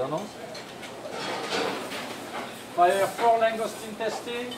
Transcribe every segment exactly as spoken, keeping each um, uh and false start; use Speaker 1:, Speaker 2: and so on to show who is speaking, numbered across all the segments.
Speaker 1: McDonald's. Fire four langoustine testing.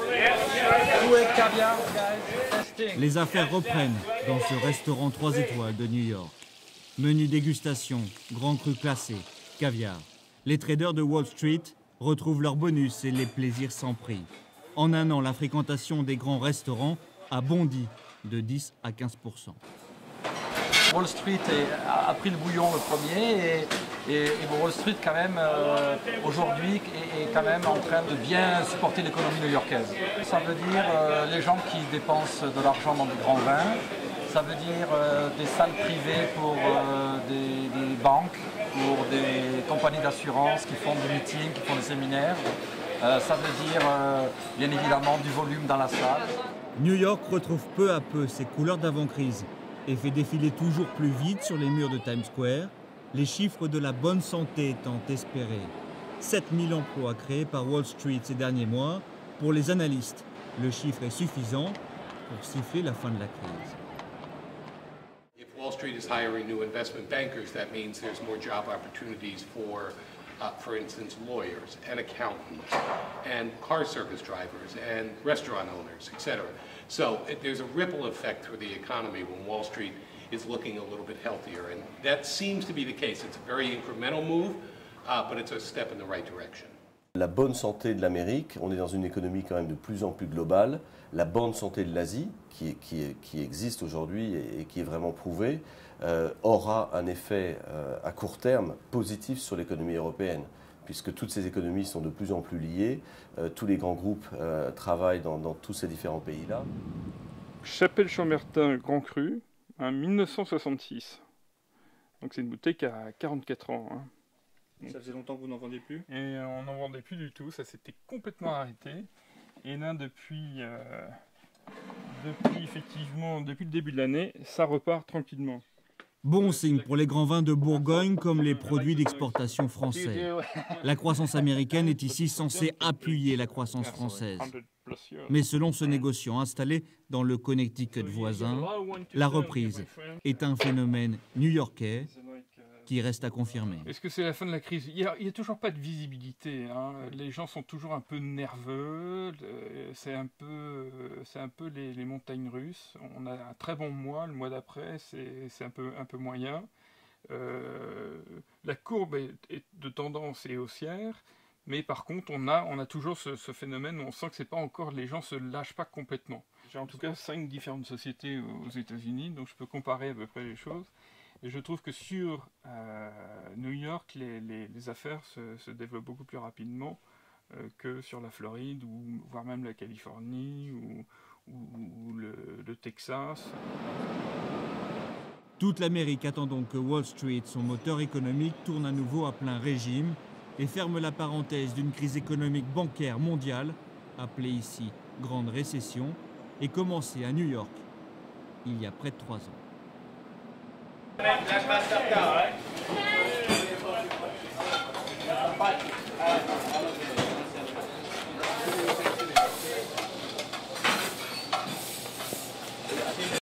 Speaker 1: Two egg caviar, guys. Testing.
Speaker 2: Les affaires reprennent dans ce restaurant trois étoiles de New York. Menu dégustation, grand cru classé, caviar. Les traders de Wall Street retrouvent leurs bonus et les plaisirs sans prix. En un an, la fréquentation des grands restaurants a bondi de dix à quinze pour cent.
Speaker 1: Wall Street est, a pris le bouillon le premier et, et, et Wall Street quand même euh, aujourd'hui est, est quand même en train de bien supporter l'économie new-yorkaise. Ça veut dire euh, les gens qui dépensent de l'argent dans des grands vins, ça veut dire euh, des salles privées pour euh, des, des banques, pour des compagnies d'assurance qui font des meetings, qui font des séminaires. Euh, ça veut dire euh, bien évidemment du volume dans la salle.
Speaker 2: New York retrouve peu à peu ses couleurs d'avant-crise et fait défiler toujours plus vite sur les murs de Times Square les chiffres de la bonne santé étant espérés. sept mille emplois créés par Wall Street ces derniers mois. Pour les analystes, le chiffre est suffisant pour siffler la fin de la crise.
Speaker 3: If Wall Street is hiring new investment bankers, that means there's more job opportunities for, uh, for instance, lawyers and accountants and car service drivers and restaurant owners, et cetera. So it, there's a ripple effect through the economy when Wall Street is looking a little bit healthier, and that seems to be the case. It's a very incremental move, uh, but it's a step in the right direction.
Speaker 4: La bonne santé de l'Amérique, on est dans une économie quand même de plus en plus globale. La bonne santé de l'Asie, qui, qui, qui existe aujourd'hui et, et qui est vraiment prouvée, euh, aura un effet euh, à court terme positif sur l'économie européenne, puisque toutes ces économies sont de plus en plus liées. Euh, tous les grands groupes euh, travaillent dans, dans tous ces différents pays-là.
Speaker 5: Chapelle-Chambertin Grand Cru, hein, mille neuf cent soixante-six. Donc c'est une bouteille qui a quarante-quatre ans. Hein.
Speaker 6: Ça faisait longtemps que vous n'en vendez plus?
Speaker 5: Et on n'en vendait plus du tout, ça s'était complètement arrêté. Et là, depuis, euh, depuis, effectivement, depuis le début de l'année, ça repart tranquillement.
Speaker 2: Bon signe pour les grands vins de Bourgogne comme les produits d'exportation français. La croissance américaine est ici censée appuyer la croissance française. Mais selon ce négociant installé dans le Connecticut voisin, la reprise est un phénomène new-yorkais qui reste à confirmer.
Speaker 5: Est-ce que c'est la fin de la crise? Il n'y a, a toujours pas de visibilité. Hein. Les gens sont toujours un peu nerveux. C'est un peu, c'est un peu les, les montagnes russes. On a un très bon mois. Le mois d'après, c'est un peu, un peu moyen. Euh, la courbe est, est de tendance est haussière. Mais par contre, on a, on a toujours ce, ce phénomène où on sent que c'est pas encore, les gens se lâchent pas complètement. J'ai en tout cas cinq différentes sociétés aux États-Unis, donc je peux comparer à peu près les choses. Et je trouve que sur euh, New York, les, les, les affaires se, se développent beaucoup plus rapidement euh, que sur la Floride, ou voire même la Californie, ou, ou, ou le, le Texas.
Speaker 2: Toute l'Amérique attend donc que Wall Street, son moteur économique, tourne à nouveau à plein régime et ferme la parenthèse d'une crise économique bancaire mondiale, appelée ici Grande Récession, et commencée à New York il y a près de trois ans.
Speaker 7: La pasta, hein?